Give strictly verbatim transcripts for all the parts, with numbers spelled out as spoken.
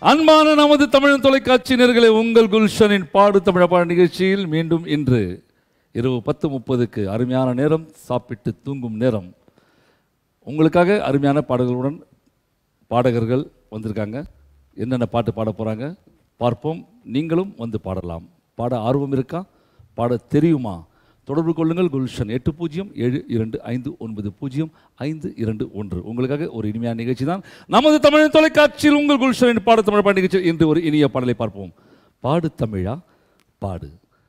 அன்பான நமது தமிழ் தொலைக்காட்சி நேயர்களே, உங்கள் குல்ஷனின் பாடு தமிழ் பாட நிகழ்ச்சியில் மீண்டும் இன்று இரவு பத்து முப்பதுக்கு அருமையான நேரம், சாப்பிட்டு தூங்கும் நேரம். உங்களுக்காக அருமையான பாடல்களுடன் பாடகர்கள் வந்திருக்காங்க. என்னென்ன பாட்டு பாட போகிறாங்க பார்ப்போம். நீங்களும் வந்து பாடலாம். பாட ஆர்வம் இருக்கா? பாட தெரியுமா? தொடர்பு கொள்ளுங்கள். குல்ஷன் எட்டு பூஜ்ஜியம் ஏழு இரண்டு ஐந்து ஒன்பது பூஜ்ஜியம் ஐந்து இரண்டு ஒன்று. உங்களுக்காக ஒரு இனிமையான நிகழ்ச்சி தான் நமது தமிழ் தொலைக்காட்சியில் உங்கள் குல்ஷனின் பாடு தமிழ் பாட நிகழ்ச்சி. இன்று ஒரு இனிய பாடலை பார்ப்போம். பாடு தமிழா பாடு.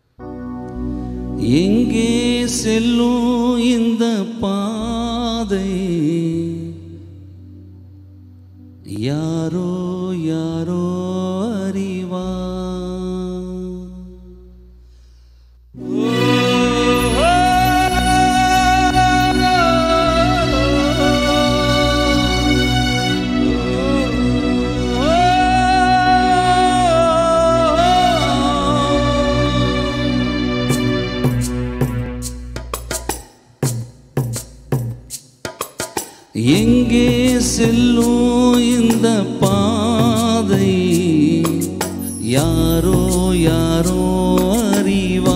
எங்கே செல்லும் இந்த பாதை, யாரோ யாரோ அறிவா. எங்கே செல்லும் இந்த பாதை, யாரோ யாரோ அறிவா.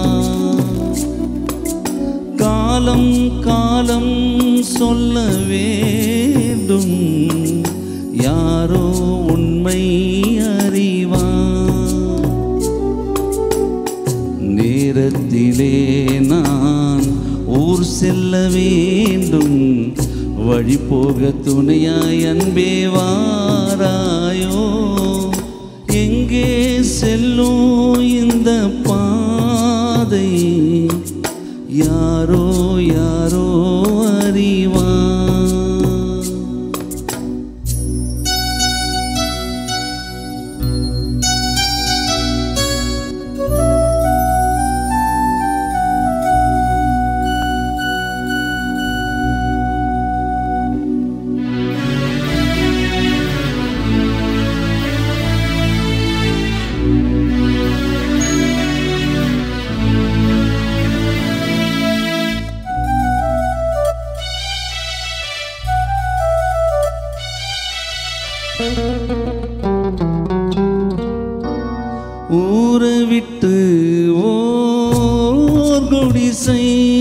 காலம் காலம் சொல்ல வேண்டும், யாரோ உண்மை அறிவா. நேரத்திலே நான் ஊர் செல்ல வேண்டும், வழி போக துணையாய் அன்பே வாராயோ. எங்கே செல்லும் இந்த பாதை, யாரோ யாரோ அறிவா. ஊரை விட்டு ஓர் குடிசை,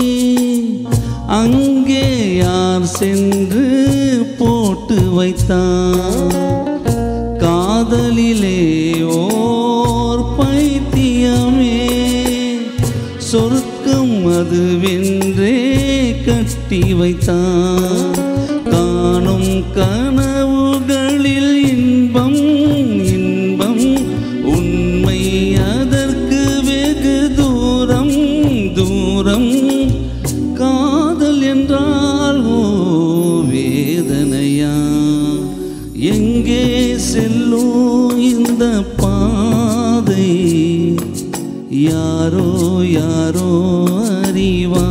அங்கே யார் சென்று போட்டு வைத்தார். காதலிலே ஓர் பைத்தியமே, சொர்க்கம் அதுவென்றே கட்டி வைத்தார். காணும் கனவுகளில் இன்பம் இன்பம், உண்மை அதற்கு வெகு தூரம் தூரம். காதல் என்றால் ஓ வேதனையா. எங்கே செல்லும் இந்த பாதை, யாரோ யாரோ அறிவா.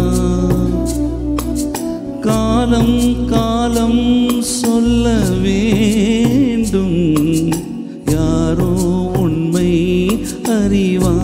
காலம் காலம் சொல்ல வேண்டும், யாரோ உண்மை அறிவா.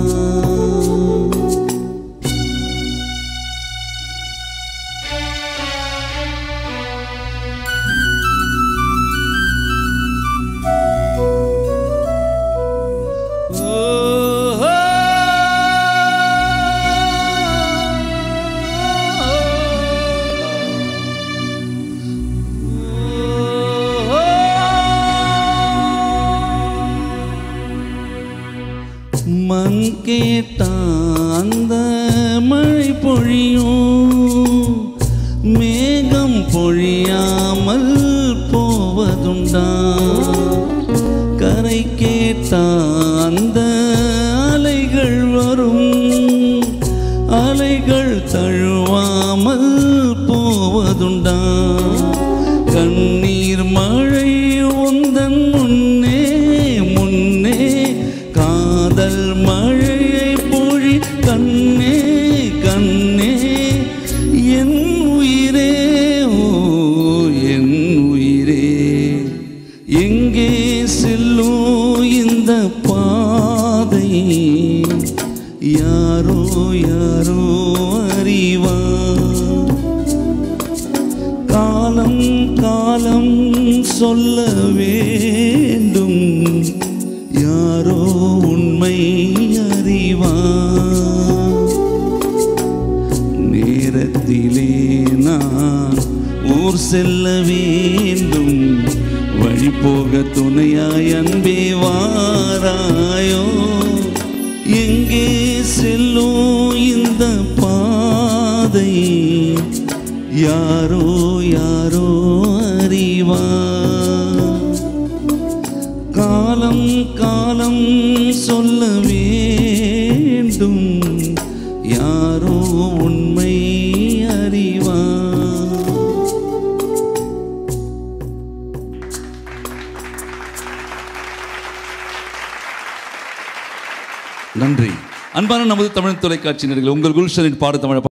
மண் கேட்டா அந்த மழை பொழியும், மேகம் பொழியாமல் போவதுண்டா. கரை கேட்டா அந்த அலைகள் வரும், அலைகள் தழுவாமல் போவதுண்டா. கண்ணீர் மழை உந்தன் முன்னே முன்னே, காதல் மழையை பொழி கண்ணே கண்ணே. என் உயிரே ஓ என் உயிரே, எங்கே செல்லும் இந்த பாதை, யாரோ யாரோ அறிவா. காலம் காலம் சொல்ல வேண்டும், உண்மை அறிவார். நேரத்திலே நான் ஊர் செல்ல வேண்டும், வழி போக துணையாய் அன்பே வாராயோ. எங்கே செல்லும் இந்த பாதை யாரோ யாரோ அறிவார். காலம் காலம் சொல்ல வேண்டும், யாரோ உண்மை அறிவார். நன்றி. அன்பான நமது தமிழ் தொலைக்காட்சி நேயர்களே, உங்கள் குல்ஷனின் பாடு தமிழ்